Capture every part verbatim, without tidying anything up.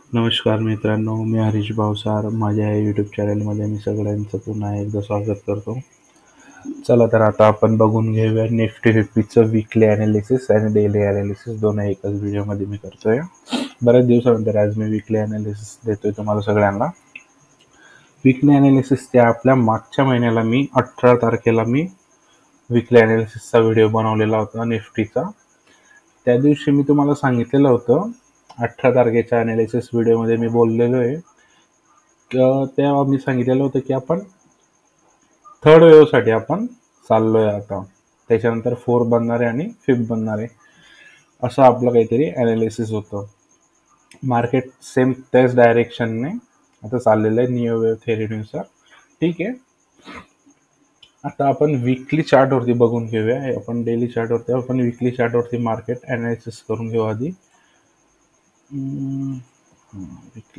नमस्कार मित्रांनो, मी हरीश भावसार. माझ्या या यूट्यूब चॅनलमध्ये मी सगळ्यांचं पुन्हा एकदा स्वागत करतो. चला तर आता आपण बघून घेऊया निफ्टी फिफ्टीचं वीकली ॲनालिसिस आणि डेली ॲनालिसिस दोन एकाच व्हिडिओमध्ये मी करतोय. बऱ्याच दिवसानंतर आज मी वीकली ॲनालिसिस देतोय तुम्हाला सगळ्यांना. वीकली ॲनालिसिस त्या आपल्या मागच्या महिन्याला मी अठरा तारखेला मी वीकली ॲनालिसिसचा व्हिडिओ बनवलेला होता निफ्टीचा. त्या दिवशी मी तुम्हाला सांगितलेलं होतं, अठरा तारखेच्या ॲनालिसिस व्हिडिओमध्ये मी बोललेलो आहे. तेव्हा मी सांगितलेलं होतं की आपण थर्ड वेव्हसाठी आपण चाललोय आता, त्याच्यानंतर फोर बनणार आहे आणि फिफ्थ बनणार आहे, असं आपलं काहीतरी ॲनालिसिस होतं. मार्केट सेम त्याच डायरेक्शनने आता चाललेलं आहे नियो वेव्ह थेअरीनुसार. ठीक आहे, आता आपण वीकली चार्टवरती बघून घेऊया. आपण डेली चार्टवरती आपण वीकली चार्टवरती मार्केट ॲनालिसिस करून घेऊ आधी. वीकली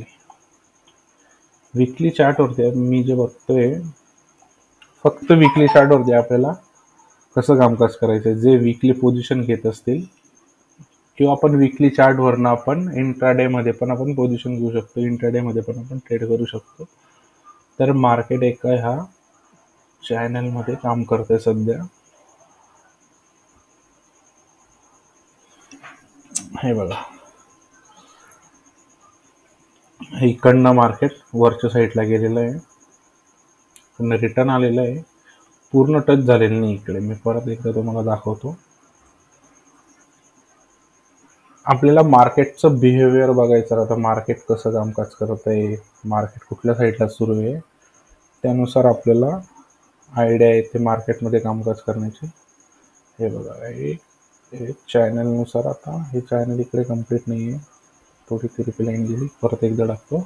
वीकली चार्टवरती मी जे बघतोय, फक्त वीकली चार्टवरती आपल्याला कसं कामकाज करायचं आहे, जे वीकली पोझिशन घेत असतील किंवा आपण वीकली चार्टवरनं आपण इंट्राडेमध्ये पण आपण पोझिशन घेऊ शकतो, इंट्राडेमध्ये पण आपण ट्रेड करू शकतो. तर मार्केट एका ह्या चॅनलमध्ये काम करते सध्या. हे बघा, इकडनं मार्केट वरच्या साईडला गेलेलं आहे, इकडनं रिटर्न आलेलं आहे, पूर्ण टच झालेलं नाही इकडे. मी परत एकदा तुम्हाला दाखवतो. आपल्याला मार्केटचं बिहेवियर बघायचं. आता मार्केट कसं कामकाज करत आहे, मार्केट कुठल्या साईडला सुरू आहे, त्यानुसार आपल्याला आयडिया येते मार्केटमध्ये कामकाज करण्याची. हे बघा, हे चॅनलनुसार आता हे चॅनल इकडे कम्प्लीट नाही आहे, थोडी तिरपी लाईन गेली. परत एकदा टाकतो.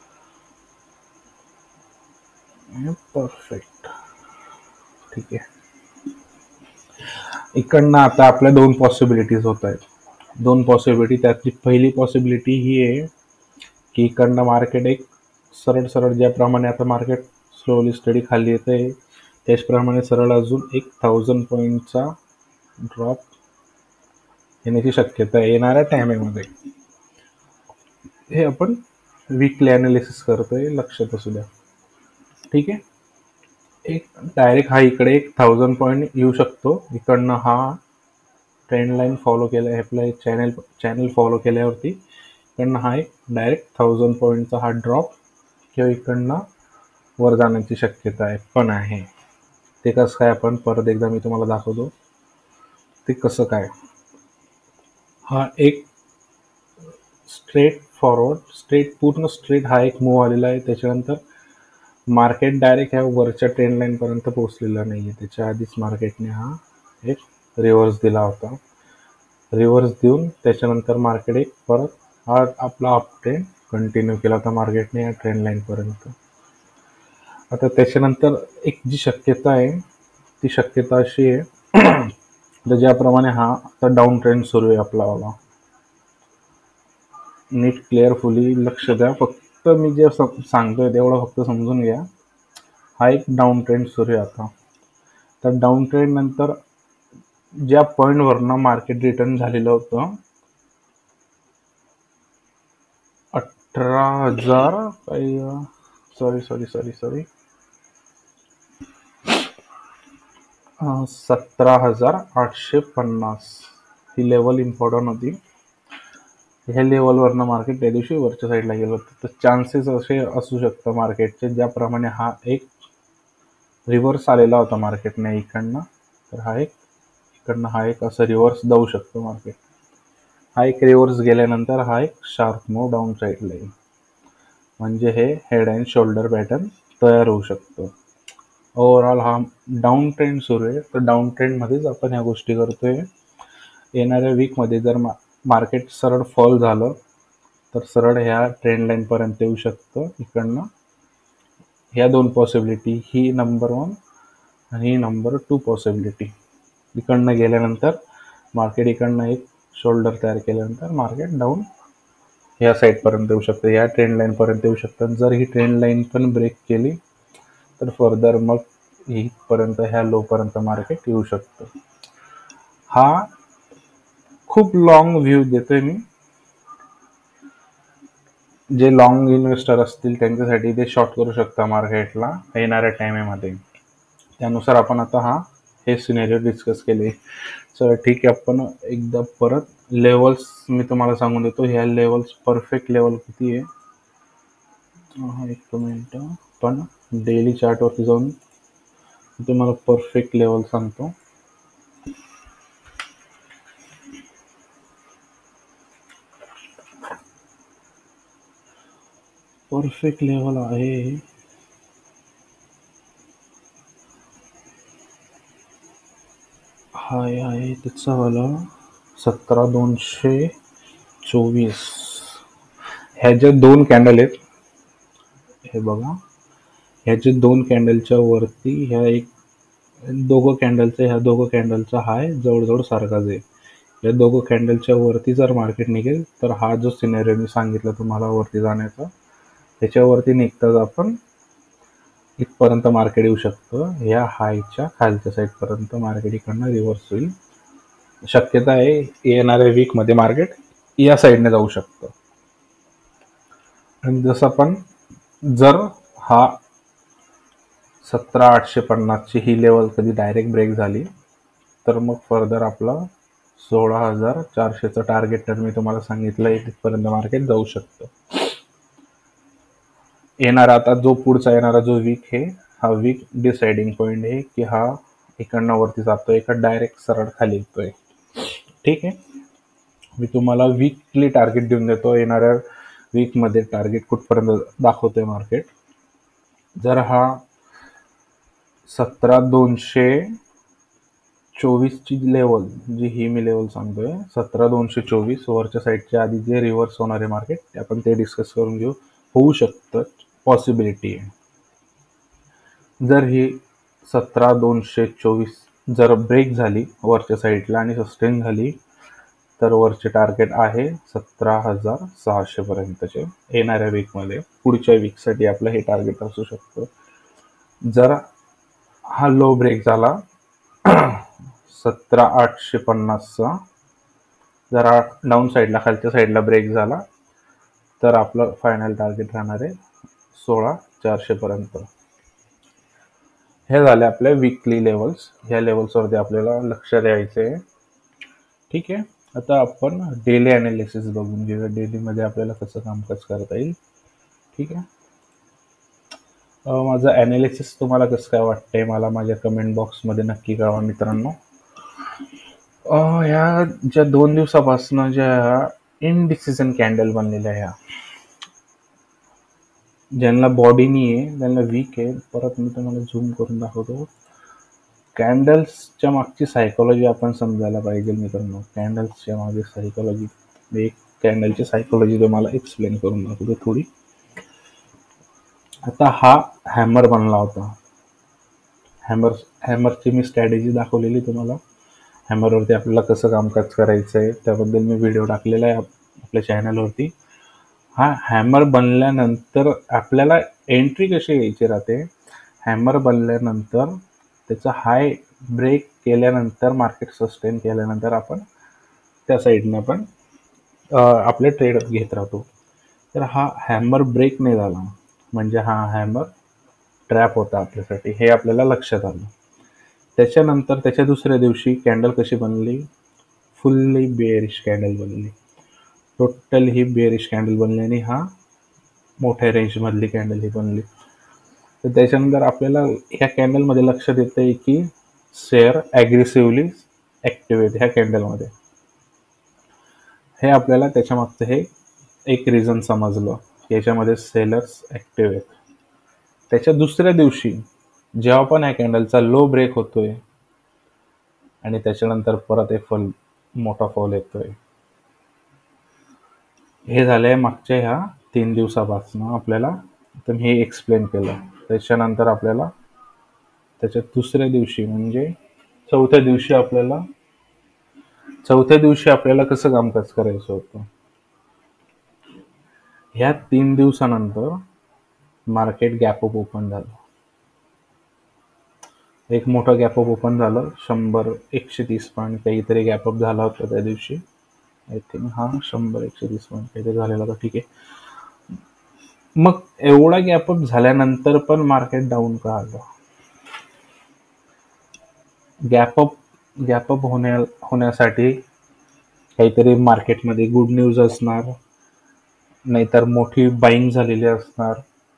परफेक्ट, ठीक आहे. इकडनं आता आपल्या दोन पॉसिबिलिटीज होत आहेत. दोन पॉसिबिलिटी, त्यातली पहिली पॉसिबिलिटी ही आहे की इकडनं मार्केट एक सरळ सरळ ज्याप्रमाणे आता मार्केट स्लोली स्टडी खाली येत आहे, त्याचप्रमाणे सरळ अजून एक थाउजंड पॉईंटचा ड्रॉप येण्याची शक्यता आहे येणाऱ्या टायमिंगमध्ये. हे आपण वीकली ॲनालिसिस करतोय, लक्षात असू द्या. ठीक आहे, एक डायरेक्ट हा इकडे एक थाउजंड पॉईंट येऊ शकतो. इकडनं हा ट्रेंड लाईन फॉलो केल्या, आपलं चॅनल चॅनल फॉलो केल्यावरती इकडनं हा एक डायरेक्ट थाउजंड पॉईंटचा हा ड्रॉप किंवा इकडनं वर जाण्याची शक्यता आहे पण आहे. ते कसं काय आपण परत एकदा मी तुम्हाला दाखवतो ते कसं काय. हा एक स्ट्रेट फॉरवर्ड, स्ट्रेट पूर्ण स्ट्रेट हा एक मूव आलेला आहे. त्याच्यानंतर मार्केट डायरेक्ट ह्या वरच्या ट्रेंड लाईनपर्यंत पोहोचलेला नाही आहे. त्याच्या आधीच मार्केटने हा एक रिव्हर्स दिला होता. रिव्हर्स देऊन त्याच्यानंतर मार्केट एक परत हा आपला अप ट्रेंड कंटिन्यू केला होता मार्केटने या ट्रेंड लाईनपर्यंत. आता त्याच्यानंतर एक जी शक्यता आहे ती शक्यता अशी आहे, तर ज्याप्रमाणे हा आता डाऊन ट्रेंड सुरू आहे आपला, नीट क्लिअरफुली लक्ष द्या. फक्त मी जे सांगतोय तेवढं फक्त समजून घ्या. हा एक डाऊन ट्रेंड सुरू आहे आता. तर डाऊन ट्रेंड नंतर ज्या पॉईंटवरनं मार्केट रिटर्न झालेलं होतं अठरा हजार काही सॉरी सॉरी सॉरी सॉरी सतरा हजार आठशे पन्नास ही लेवल इम्पॉर्टंट होती. ह्या लेवलवरनं मार्केट त्या दिवशी वरच्या साईडला गेलं होतं. तर चान्सेस असे असू शकतं मार्केटचे, ज्याप्रमाणे हा एक रिव्हर्स आलेला होता मार्केटने इकडनं, तर हा एक इकडनं हा एक असं रिव्हर्स जाऊ शकतो मार्केट. हा एक रिव्हर्स गेल्यानंतर हा एक शार्प मूव डाऊन साईडला येईल, म्हणजे हे हेड अँड शोल्डर पॅटर्न तयार होऊ शकतो. ओव्हरऑल हा डाऊन ट्रेंड सुरू आहे, तर डाऊन ट्रेंडमध्येच आपण ह्या गोष्टी करतोय. येणाऱ्या वीकमध्ये जर मा मार्केट सरळ फॉल झालं तर सरळ ह्या ट्रेंड लाईनपर्यंत येऊ शकतं इकडनं. ह्या दोन पॉसिबिलिटी, ही नंबर वन आणि ही नंबर टू पॉसिबिलिटी. इकडनं गेल्यानंतर मार्केट इकडनं एक शोल्डर तयार केल्यानंतर मार्केट डाऊन ह्या साईडपर्यंत येऊ शकतं, ह्या ट्रेंड लाईनपर्यंत येऊ शकतं. जर ही ट्रेंड लाईन पण ब्रेक केली तर फर्दर मग इथपर्यंत ह्या लोपर्यंत मार्केट येऊ शकतं. हा खूप लॉंग व्ह्यू देतोय मी. जे लॉंग इन्व्हेस्टर असतील त्यांच्यासाठी ते शॉर्ट करू शकता मार्केटला येणाऱ्या टाइममध्ये. त्यानुसार आपण आता हा हे सिनेरिओ डिस्कस केले. चला ठीक आहे, आपण एकदा परत लेवल्स मी तुम्हाला सांगून देतो. ह्या लेवल्स परफेक्ट लेवल किती आहे, हा एक मिनिट, पण डेली चार्टवरती जाऊन तुम्हाला परफेक्ट लेवल सांगतो. परफेक्ट लेवल आहे हाय आहे त्याचा वाला सतरा दोनशे चोवीस. ह्या ज्या दोन कॅन्डल आहेत, हे बघा, ह्याचे दोन कॅन्डलच्या वरती ह्या एक दोघं कॅन्डलचा ह्या दोघं कॅन्डलचा हाय जवळजवळ सारखाच आहे. या दोघं कॅन्डलच्या वरती जर मार्केट निघेल तर हा जो सिनेरिओ मी सांगितला तुम्हाला वरती जाण्याचा, त्याच्यावरती निघताच आपण इथपर्यंत मार्केट येऊ शकतं. या हायच्या खालच्या साईडपर्यंत मार्केट इकडनं रिव्हर्स होईल. शक्यता आहे येणाऱ्या वीकमध्ये मार्केट या साईडने जाऊ शकतं. आणि जसं पण जर हा सतरा आठशे पन्नासची ही लेवल कधी डायरेक्ट ब्रेक झाली तर मग फर्दर आपला सोळा हजार चारशेचं टार्गेट तर मी तुम्हाला सांगितलं आहे तिथपर्यंत मार्केट जाऊ शकतं. येणारा आता जो पुढचा येणारा जो वीक आहे हा वीक डिसाइडिंग पॉईंट आहे की हा इकडनं वरती जातोय का डायरेक्ट सरळ खाली येतोय. ठीक आहे, मी तुम्हाला वीकली टार्गेट देऊन देतो. येणाऱ्या वीकमध्ये टार्गेट कुठपर्यंत दाखवतोय मार्केट. जर हा सतरा दोनशे चोवीसची लेवल जी ही मी लेवल सांगतोय सतरा दोनशे चोवीस वरच्या साईडच्या आधी जे रिव्हर्स होणारे मार्केट ते आपण ते डिस्कस करून घेऊ. होऊ शकतं, पॉसिबिलिटी आहे. जर ही सतरा दोनशे चोवीस जर ब्रेक झाली वरच्या साईडला आणि सस्टेन झाली तर वरचे टार्गेट आहे सतरा हजार सहाशे पर्यंतचे येणाऱ्या वीकमध्ये. पुढच्या वीकसाठी आपलं हे टार्गेट असू शकतं. जर हा लो ब्रेक झाला सतरा आठशे पन्नासचा, जर हा डाऊन साईडला खालच्या साईडला ब्रेक झाला तर आपलं फायनल टार्गेट राहणार आहे सोळा चारशे पर्यंत. हे झाले आपले वीकली लेवल्स. ह्या लेवल्सवरती आपल्याला लक्ष द्यायचं आहे. ठीक आहे, आता आपण डेली ॲनालिसिस बघून घेऊया. डेलीमध्ये आपल्याला कसं कामकाज करता येईल. ठीक आहे, माझं ॲनालिसिस तुम्हाला कसं काय वाटतंय मला माझ्या कमेंट बॉक्समध्ये नक्की कळवा मित्रांनो. ह्या ज्या दोन दिवसापासून ज्या इनडिसिजन कॅन्डल बनलेल्या ह्या ज्यांना बॉडी नाही आहे त्यांना वीक आहे. परत मी तुम्हाला झूम करून दाखवतो. कॅन्डल्सच्या मागची सायकोलॉजी आपण समजायला पाहिजे मित्रांनो. कॅन्डल्सच्या मागे सायकोलॉजी, एक कॅन्डलची सायकोलॉजी तुम्हाला एक्सप्लेन करून दाखवतो थोडी. आता हा हॅमर बनला होता. हॅमर हॅमरची मी स्ट्रॅटेजी दाखवलेली तुम्हाला. हॅमरवरती आपल्याला कसं कामकाज करायचं आहे त्याबद्दल मी व्हिडिओ टाकलेला आहे आपल्या चॅनलवरती. हा हॅमर बनल्यानंतर आपल्याला एंट्री कशी घ्यायची राहते. हॅमर बनल्यानंतर त्याचा हाय ब्रेक केल्यानंतर मार्केट सस्टेन केल्यानंतर आपण त्या साईडने पण आपले ट्रेड घेत राहतो. तर हा हॅमर ब्रेक नाही झाला म्हणजे हा हॅमर ट्रॅप होता आपल्यासाठी, हे आपल्याला लक्षात आलं. त्याच्यानंतर त्याच्या दुसऱ्या दिवशी कॅन्डल कशी बनली, फुल्ली बेअरिश कॅन्डल बनली. टोटल ही बेअरिश कॅन्डल बनली आणि हा मोठ्या रेंजमधली कॅन्डल ही बनली. तर त्याच्यानंतर आपल्याला ह्या कॅन्डलमध्ये लक्षात येतं आहे की शेअर ॲग्रेसिव्हली ॲक्टिव्ह आहेत ह्या कॅन्डलमध्ये. हे आपल्याला त्याच्या मागचं हे एक रिझन समजलं की याच्यामध्ये सेलर्स ॲक्टिव्ह आहेत. त्याच्या दुसऱ्या दिवशी जेव्हा पण ह्या कॅन्डलचा लो ब्रेक होतोय आणि त्याच्यानंतर परत एक फॉल मोठा फॉल येतोय. हे झालंय मागच्या ह्या तीन दिवसापासून आपल्याला तर मी हे एक्सप्लेन केलं. त्याच्यानंतर आपल्याला त्याच्या दुसऱ्या दिवशी म्हणजे चौथ्या दिवशी आपल्याला चौथ्या दिवशी आपल्याला कसं कामकाज करायचं होतं. ह्या तीन दिवसानंतर मार्केट गॅप अप ओपन झालं. एक मोठा गॅप अप ओपन झालं. शंभर एकशे तीस पॉईंट काहीतरी गॅप अप झाला होता त्या दिवशी. आय थिंक हा शंभर एकशे तीस पॉईंट काहीतरी झालेला होता. ठीक आहे, मग एवढा गॅपअप झाल्यानंतर पण मार्केट डाऊन का आलं? गॅपअप गॅपअप होण्या होण्यासाठी काहीतरी मार्केटमध्ये गुड न्यूज असणार, नाहीतर मोठी बाईंग झालेली असणार,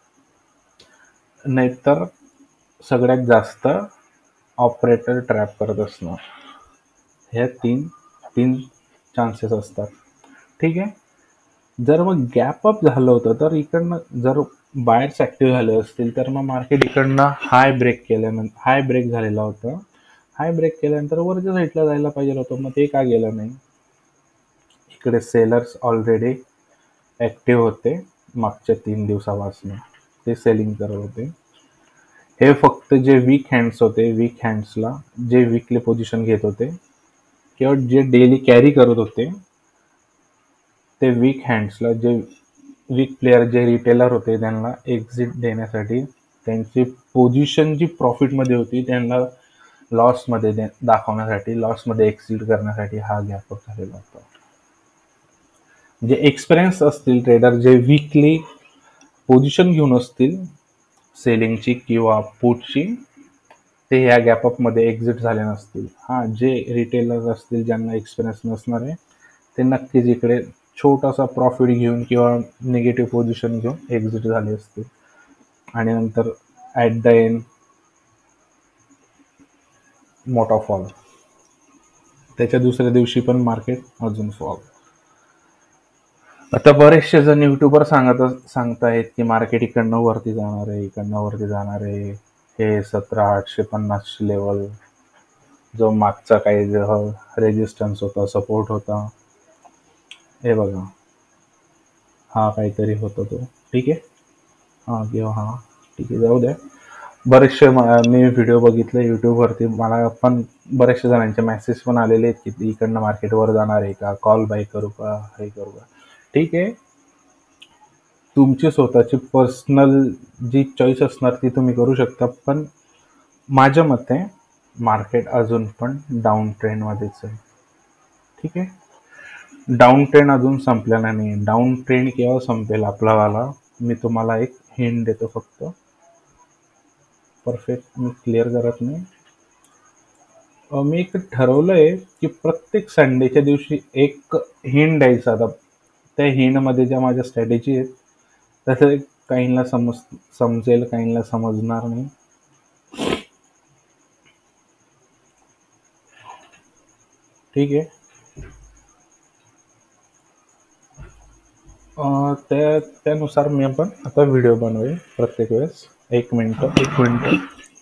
नाहीतर सगळ्यात जास्त ऑपरेटर ट्रॅप करत असणार. हे तीन तीन चान्सेस असतात. ठीक आहे. जर मग गॅप अप झालं होतं तर इकडनं जर बायर्स ॲक्टिव्ह झाले असतील तर मग मार्केट इकडनं हाय ब्रेक केल्यानंतर हाय ब्रेक झालेला होता. हाय ब्रेक केल्यानंतर वरच्या साईडला जायला पाहिजे होतं, मग ते का गेलं नाही? इकडे सेलर्स ऑलरेडी ॲक्टिव्ह होते मागच्या तीन दिवसापासून, ते सेलिंग करत होते. हे फक्त जे वीक हँड्स होते, वीक हँड्सला जे वीकली पोझिशन घेत होते किंवा जे डेली कॅरी करत होते, ते वीक हँड्सला जे वीक प्लेयर जे रिटेलर होते त्यांना एक्झिट देण्यासाठी, त्यांची पोझिशन जी प्रॉफिटमध्ये होती त्यांना लॉसमध्ये दे दाखवण्यासाठी लॉसमध्ये एक्झिट करण्यासाठी हा गॅपअप झालेला होता. जे एक्सपिरियन्स असतील ट्रेडर, जे वीकली पोझिशन घेऊन असतील सेलिंगची किंवा पुटची, ते ह्या गॅपअपमध्ये एक्झिट झाले नसतील. हां, जे रिटेलर असतील ज्यांना एक्सपिरियन्स नसणार आहे ते नक्कीच इकडे छोटासा प्रॉफिट घेऊन किंवा निगेटिव्ह पोझिशन घेऊन एक्झिट झाले असतील आणि नंतर ॲट द एंड मोठा फॉल, त्याच्या दुसऱ्या दिवशी पण मार्केट अजून फॉल. आता बरेचसे जण युट्यूबर सांगत सांगतायत की मार्केट इकडनं वरती जाणार आहे, इकडनं वरती जाणार आहे. हे सतरा आठशे पन्नास लेवल जो मागचा काही रेजिस्टन्स होता, सपोर्ट होता, हे बघा हा काहीतरी होता तो. ठीक आहे. हां किंवा हां ठीक आहे, जाऊ द्या. बरेचसे मी व्हिडिओ बघितले यूट्यूबवरती, मला पण बऱ्याचशा जणांचे मेसेज पण आलेले आहेत की इकडनं मार्केटवर जाणार आहे का, कॉल बाय करू का, हे करू का. ठीक आहे, तुमची स्वतःची पर्सनल जी चॉईस असणार ती तुम्ही करू शकता, पण माझ्या मते मार्केट अजून पण डाऊन ट्रेंडमध्येच आहे. ठीक आहे. डाऊन ट्रेंड अजून संपलेला नाही. डाऊन ट्रेंड केव्हा संपेल आपलावाला, मी तुम्हाला एक हिंट देतो फक्त. परफेक्ट मी क्लिअर करत नाही. मी एक ठरवलं आहे की प्रत्येक संडेच्या दिवशी एक हिंट द्यायचा. आता त्या हिंटमध्ये ज्या माझ्या स्ट्रॅटेजी आहेत तसं काहींना समज समजेल, काहींना समजणार नाही. ठीक आहे. त्या त्यानुसार मी आपण आता व्हिडिओ बनवूया प्रत्येक वेळेस. एक मिनटं एक मिनटं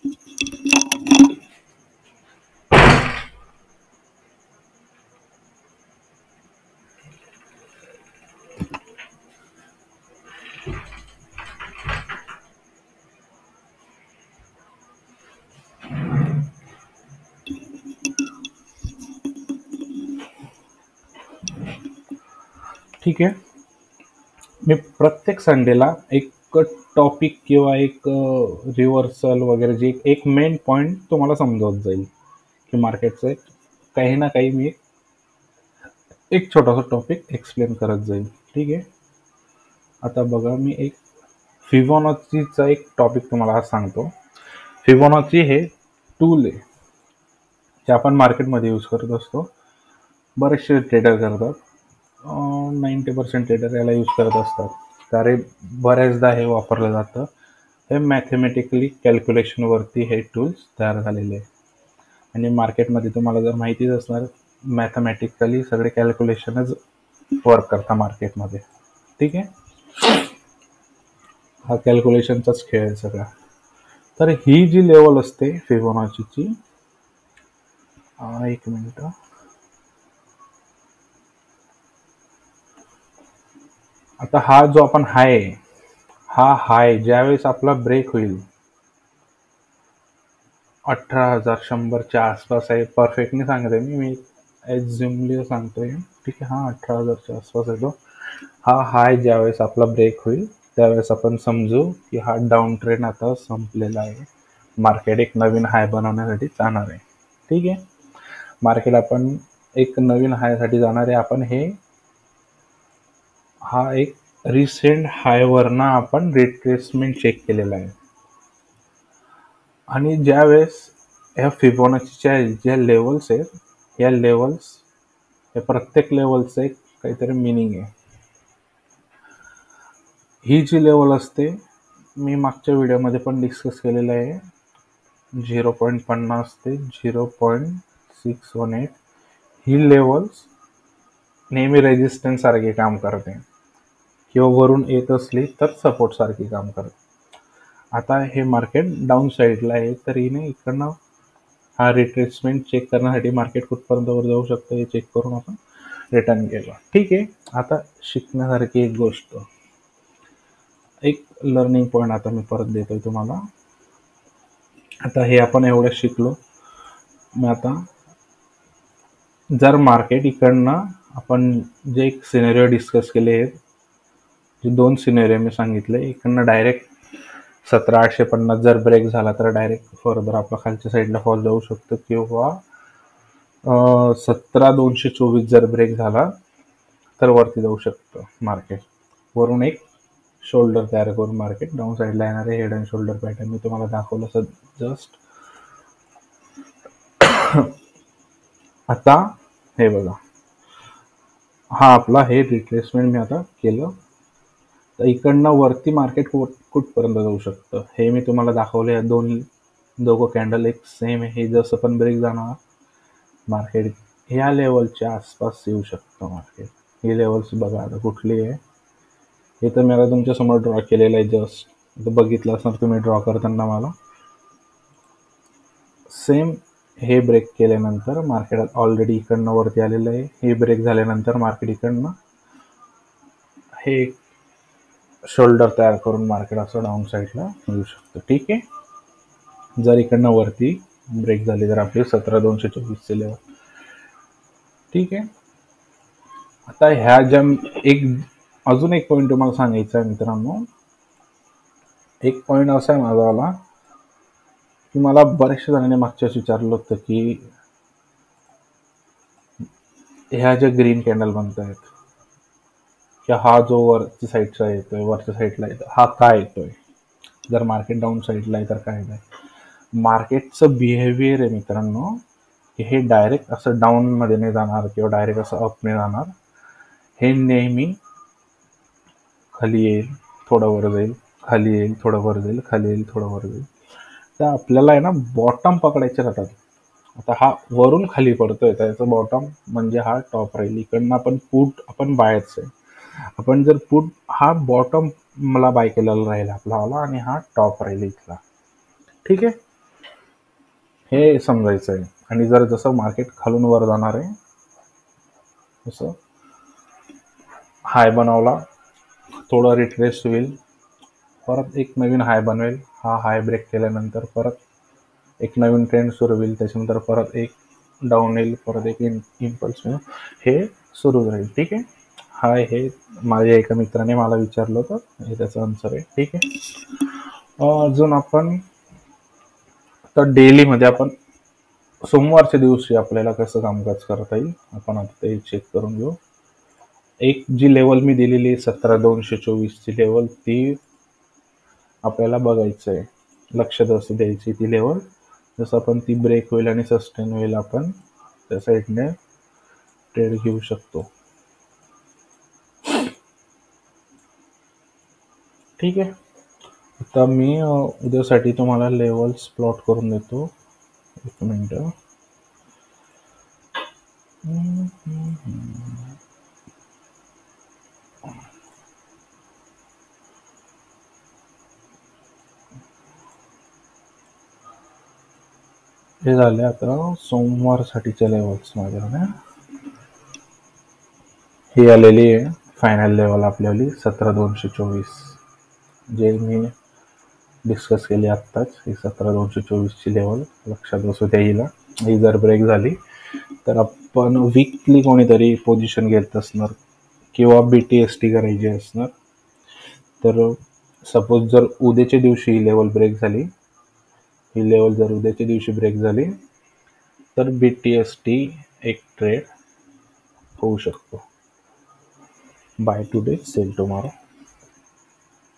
ठीक आहे. मी प्रत्येक संडेला एक टॉपिक किंवा एक रिव्हर्सल वगैरे जे एक मेन पॉईंट तुम्हाला समजवत जाईल की मार्केटचं एक काही ना काही मी एक छोटासा टॉपिक एक्सप्लेन करत जाईल. ठीक आहे. आता बघा, मी एक फिबोनाचीचा एक टॉपिक तुम्हाला सांगतो. फिबोनाची हे टूल आहे जे आपण मार्केटमध्ये यूज करत असतो. बरेचसे ट्रेडर करतात, नाईंटी पर्सेंट ट्रेडर याला यूज करत असतात, कारण बऱ्याचदा हे वापरलं जातं. हे मॅथमॅटिकली कॅल्क्युलेशनवरती हे टूल्स तयार झालेले आहे आणि मार्केटमध्ये तुम्हाला जर माहितीच असणार, मॅथमॅटिकली सगळे कॅल्क्युलेशनच वर्क करतात मार्केटमध्ये. ठीक आहे. हा कॅल्क्युलेशनचाच खेळ आहे सगळा. तर ही जी लेवल असते फिबोनाचीची, एक मिनिट, आता हा जो आपण हाय, हा हाय ज्यावेळेस आपला ब्रेक होईल अठरा हजार शंभरच्या आसपास आहे. परफेक्टली सांगते मी मी एक्झॅक्टली सांगतोय. ठीक आहे. हा अठरा हजारच्या आसपास येतो. हा हाय ज्यावेळेस आपला ब्रेक होईल त्यावेळेस आपण समजू की हा डाऊन ट्रेंड आता संपलेला आहे. मार्केट एक नवीन हाय बनवण्यासाठी जाणार आहे. ठीक आहे. मार्केट आपण एक नवीन हायसाठी जाणार आहे. आपण हे हा एक रिसेंट हायवरनं आपण रिट्रेसमेंट चेक केलेला आहे आणि ज्यावेळेस ह्या फिबोनाचीच्या ज्या लेवल्स आहेत या लेवल्स या प्रत्येक लेवलचं एक काहीतरी मिनिंग आहे. ही जी लेवल असते मी मागच्या व्हिडिओमध्ये पण डिस्कस केलेलं आहे. झिरो पॉईंट पन्नास ते zero point six one eight ही लेवल्स नेहमी रेजिस्टन्स सारखे काम करते किंवा वरून येत असली तर सपोर्ट सारखी काम करते. आता हे मार्केट डाऊन साईडला आहे तर हिने इकडनं हा रिट्रेसमेंट चेक करण्यासाठी मार्केट कुठपर्यंत वर जाऊ शकतं हे चेक करून आपण रिटर्न केलं. ठीक आहे. आता शिकण्यासारखी एक गोष्ट, एक लर्निंग पॉईंट आता मी परत देतोय तुम्हाला. आता हे आपण एवढं शिकलो. मी आता जर मार्केट इकडनं आपण जे एक सिनेरिओ डिस्कस केले आहेत, जे दोन सिनेरिओ मी सांगितले, इकडनं डायरेक्ट सतरा आठशे पन्नास जर ब्रेक झाला तर डायरेक्ट फर्दर आपला खालच्या साईडला फॉल जाऊ शकतो किंवा सतरा दोनशे चोवीस जर ब्रेक झाला तर वरती जाऊ शकतं मार्केट. वरून एक शोल्डर तयार करून मार्केट डाऊन साईडला येणारे हेड अँड शोल्डर पॅटर्न मी तुम्हाला दाखवलं सर जस्ट. आता हे बघा, हा आपला हे रिट्रेसमेंट मी आता केलं तर इकडनं वरती मार्केट कुठ कुठपर्यंत जाऊ शकतं हे मी तुम्हाला दाखवले. दोन दोघं कॅन्डल एक सेम आहे. हे जसं पण ब्रेक जाणार मार्केट ह्या लेवलच्या आसपास येऊ शकतं मार्केट. ही लेवल्स बघा आता कुठली आहे हे तर मी आता तुमच्या समोर ड्रॉ केलेलं आहे. जस्ट बघितलं असणार तुम्ही ड्रॉ करताना. मला सेम हे ब्रेक केल्यानंतर मार्केट ऑलरेडी इकडनं वरती आलेलं आहे. हे ब्रेक झाल्यानंतर मार्केट इकडनं हे शोल्डर तयार करून मार्केट असं डाऊन साईडला येऊ शकतं. ठीक आहे. जर इकडनं वरती ब्रेक झाली तर आपली सतरा दोनशे चोवीसचे लेवल. ठीक आहे. आता ह्या ज्या एक अजून एक पॉईंट तुम्हाला सांगायचा आहे मित्रांनो. एक पॉईंट असा आहे माझावाला की मला बऱ्याचशा जणांनी मागच्या वेळेस विचारलं होतं की ह्या ज्या ग्रीन कॅन्डल बनत आहेत की हा जो वरच्या साईडचा येतोय वरच्या साईडला येतो हा काय येतोय, जर मार्केट डाऊन साईडला आहे तर काय आहे. मार्केटचं बिहेवियर आहे मित्रांनो की हे डायरेक्ट असं डाऊनमध्ये नाही जाणार किंवा डायरेक्ट असं अप नाही जाणार. हे नेहमी खाली येईल थोडं वर जाईल, खाली येईल थोडं वर जाईल, खाली येईल थोडं वर जाईल. तर आपल्याला आहे ना बॉटम पकडायचे राहतात. आता हा वरून खाली पडतोय त्याचं बॉटम म्हणजे हा टॉप राहील. इकडनं आपण पुट आपण बायच आहे. आपण जर पुट हा बॉटम मला बाय केलेला राहील आपला आणि हा टॉप राहील इथला. ठीक आहे. हे समजायचं आहे. आणि जर जसं मार्केट खालून वर जाणार आहे तसं हाय बनवला, थोडं रिट्रेस होईल, परत एक नवीन हाय बनवेल. हा हाय ब्रेक केल्यानंतर परत एक नवीन ट्रेंड सुरू होईल. त्याच्यानंतर परत एक डाऊन येईल, परत एक इम्पल्स हे सुरू राहील. ठीक आहे. हा हे माझ्या एका मित्राने मला विचारलं होतं, हे त्याचं आन्सर आहे. ठीक आहे. अजून आपण तर डेलीमध्ये आपण सोमवारच्या दिवशी आपल्याला कसं कामकाज करता येईल आपण आता ते चेक करून घेऊ. एक जी लेवल मी दिलेली आहे सतरा दोनशे चोवीसची लेवल ती आपल्याला बघायचं आहे, लक्षात असं द्यायची ती लेवल. जसं आपण ती ब्रेक होईल आणि सस्टेन होईल आपण त्या साईडने ट्रेड घेऊ शकतो. ठीक आहे. आता मी उद्यासाठी तुम्हाला लेवल्स प्लॉट करून देतो. एक मिनटं. हे झाले आता सोमवारसाठीच्या लेवल्स माझ्याकडे. ही आलेली आहे फायनल लेवल आपल्याली सतरा दोनशे चोवीस जे मी डिस्कस केली आत्ताच. ही सतरा दोनशे चोवीसची लेवल लक्षात असू द्या. हिला ही जर ब्रेक झाली तर आपण वीकली कोणीतरी पोझिशन घेत असणार किंवा बी टी एस टी करायची असणार. तर सपोज जर उद्याच्या दिवशी ही लेवल ब्रेक झाली, ही लेवल जर उद्याच्या दिवशी ब्रेक झाली तर बी टी एस टी एक ट्रेड होऊ शकतो. Buy today sell tomorrow.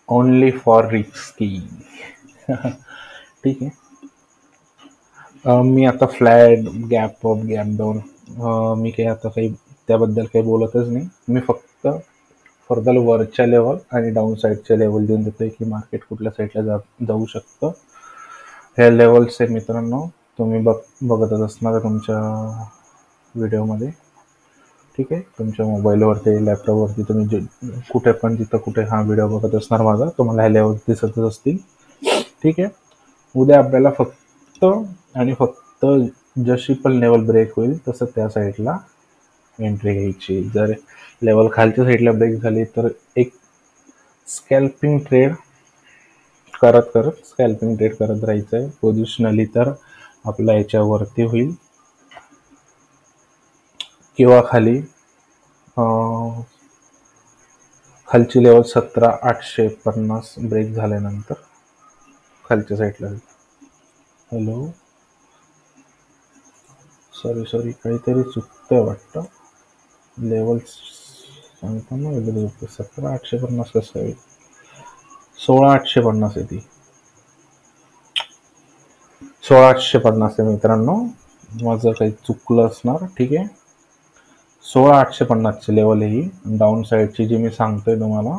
Only for risky. ठीक आहे. अ, मी आता flat gap up gap down मी काही आता काही त्याबद्दल काही बोलतच नाही. मी फक्त फर्दर वरच्या लेवल आणि डाऊन साईडच्या लेवल देऊन देतोय की मार्केट कुठल्या साईडला जा जाऊ शकतं. ह्या लेवल्स आहे मित्रांनो, तुम्ही बघ बघतच असणार तुमच्या व्हिडिओमध्ये. ठीक आहे. तुमच्या मोबाईलवरती लॅपटॉपवरती तुम्ही जे कुठे पण जिथं कुठे हा व्हिडिओ बघत असणार माझा, तुम्हाला ह्या लेवल दिसतच असतील. ठीक आहे. उद्या आपल्याला फक्त आणि फक्त जशी पण लेवल ब्रेक होईल तसं त्या साईडला एंट्री घ्यायची. जर लेवल खालच्या साईडला ब्रेक झाली तर एक स्कॅल्पिंग ट्रेड करत करत स्कॅल्पिंग ट्रेड करत राहायचं आहे. पोझिशनली तर आपला याच्यावरती होईल किंवा खाली खालची लेवल सतरा आठशे पन्नास ब्रेक झाल्यानंतर खालच्या साईडला. हॅलो, सॉरी सॉरी काहीतरी चुकतंय वाटतं. लेवल्स सांगताना वगैरे सतरा आठशे पन्नास कसं आहे, सोळा आठशे पन्नास आहे ती. सोळा आठशे पन्नास आहे मित्रांनो, माझं काही चुकलं असणार. ठीक आहे. सोळा आठशे पन्नासची लेवल आहे ही डाऊन साईडची जी मी सांगतोय तुम्हाला.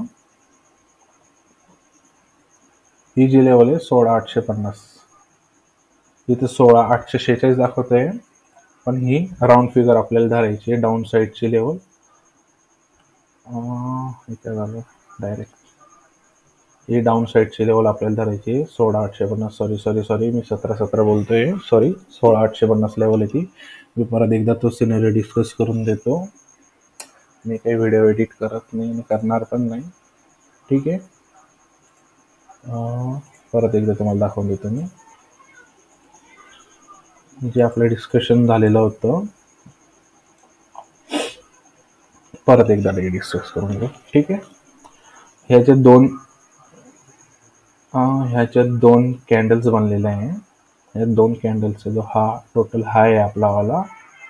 ही जी लेवल आहे सोळा आठशे पन्नास, इथे सोळा आठशे शेहेचाळीस दाखवत आहे, पण ही राऊंड फिगर आपल्याला धरायची आहे. डाऊन साईडची लेवल इथे झालं डायरेक्ट, ही डाऊन साईडची लेवल आपल्याला धरायची आहे सोळा आठशे पन्नास. सॉरी सॉरी सॉरी मी सतरा सतरा बोलतोय, सॉरी. सोळा आठशे पन्नास लेवल आहे ती. मी परत एकदा तो सिनेरिओ डिस्कस करून देतो. मी काही व्हिडिओ एडिट करत नाही आणि करणार पण नाही. ठीक आहे. परत एकदा तुम्हाला दाखवून देतो मी जे आपलं डिस्कशन झालेलं होतं. परत एकदा डिस्कस करून घेऊ. ठीक आहे. ह्याचे दोन ह्याच्यात दोन कॅन्डल्स बनलेले आहे. ह्या दोन कॅन्डल्सचा जो हा टोटल हाय आहे आपला वाला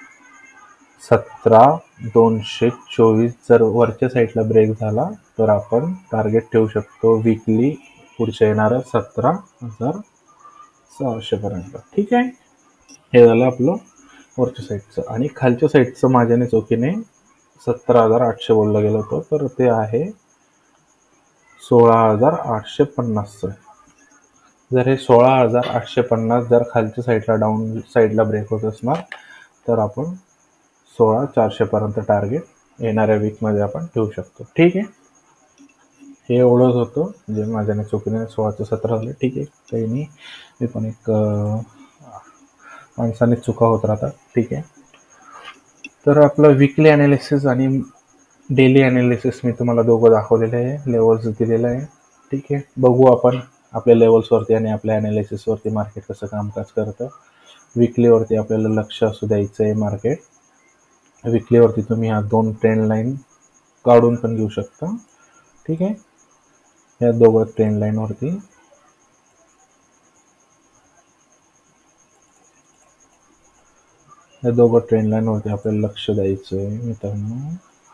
सतरा दोनशे चोवीस, जर वरच्या साईडला ब्रेक झाला तर आपण टार्गेट ठेवू शकतो वीकली पुढच्या येणाऱ्या सतरा हजार सहाशे पर्यंत. ठीक आहे. हे झालं आपलं वरच्या साईडचं. आणि खालच्या साईडचं माझ्याने चौकीने सतरा हजार आठशे बोललं गेलं होतं, तर ते आहे सोळा हजार आठशे पन्नासचं. जर हे सोळा हजार आठशे पन्नास जर खालच्या साईडला डाऊन साईडला ब्रेक होत असणार तर आपण सोळा चारशेपर्यंत टार्गेट येणाऱ्या वीकमध्ये आपण ठेवू शकतो. ठीक आहे. हे एवढंच होतं जे माझ्याने चुकीने सोळाचं सतरा झालं. ठीक आहे, काही नाही. मी पण एक माणसाने चुका होत राहतात. ठीक आहे. तर आपलं वीकली ॲनालिसिस आणि डेली ॲनालिसिस मी तुम्हाला दोघं दाखवलेलं आहे, लेवल्स दिलेलं आहे. ठीक आहे. बघू आपण आपल्या लेवल्सवरती आणि आपल्या ॲनालिसिसवरती मार्केट कसं कामकाज करतं. वीकलीवरती आपल्याला लक्ष असू द्यायचं आहे मार्केट. वीकलीवरती तुम्ही ह्या दोन ट्रेंड लाईन काढून पण घेऊ शकता. ठीक आहे. या दोघं ट्रेंड लाईनवरती या दोघं ट्रेंड लाईनवरती आपल्याला लक्ष द्यायचं आहे मित्रांनो.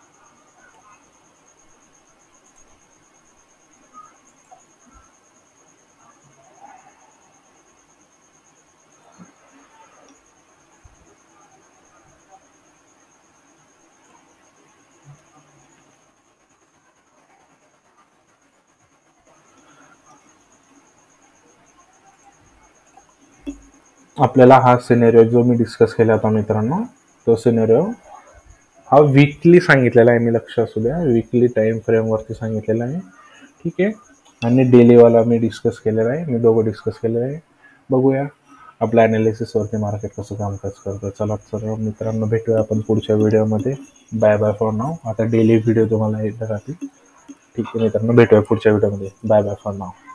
आपल्याला हा सिनेरिओ जो मी डिस्कस केला होता मित्रांनो, तो सिनेरिओ हा वीकली सांगितलेला आहे. मी लक्ष असू द्या, वीकली टाइम फ्रेमवरती सांगितलेला आहे. ठीक आहे. आणि डेलीवाला मी डिस्कस केलेला आहे, मी दोघं डिस्कस केलेलं आहे. बघूया आपल्या ॲनालिसिसवरती मार्केट कसं कामकाज करतं. चला सर्व मित्रांनो, भेटूया आपण पुढच्या व्हिडिओमध्ये. Bye bye for now. आता डेली व्हिडिओ तुम्हाला येत राहतील. ठीक आहे मित्रांनो, भेटूया पुढच्या व्हिडिओमध्ये. Bye bye for now.